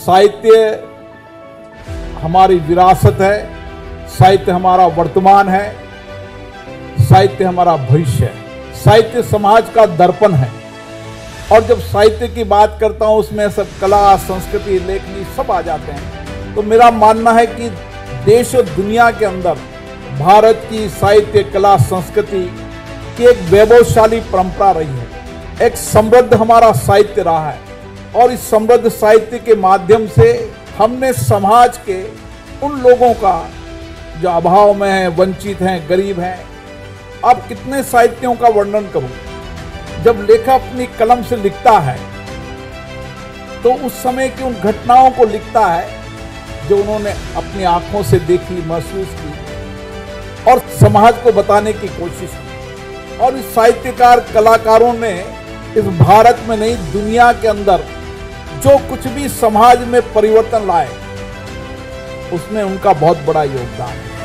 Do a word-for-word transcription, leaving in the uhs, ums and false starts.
साहित्य हमारी विरासत है, साहित्य हमारा वर्तमान है, साहित्य हमारा भविष्य है। साहित्य समाज का दर्पण है। और जब साहित्य की बात करता हूँ उसमें सब कला, संस्कृति, लेखनी सब आ जाते हैं। तो मेरा मानना है कि देश और दुनिया के अंदर भारत की साहित्य, कला, संस्कृति की एक वैभवशाली परंपरा रही है। एक समृद्ध हमारा साहित्य रहा है और इस समृद्ध साहित्य के माध्यम से हमने समाज के उन लोगों का जो अभाव में हैं, वंचित हैं, गरीब हैं, अब कितने साहित्यों का वर्णन करूं। जब लेखक अपनी कलम से लिखता है तो उस समय की उन घटनाओं को लिखता है जो उन्होंने अपनी आंखों से देखी, महसूस की और समाज को बताने की कोशिश की। और इस साहित्यकार कलाकारों ने इस भारत में नहीं, दुनिया के अंदर जो कुछ भी समाज में परिवर्तन लाए उसमें उनका बहुत बड़ा योगदान है।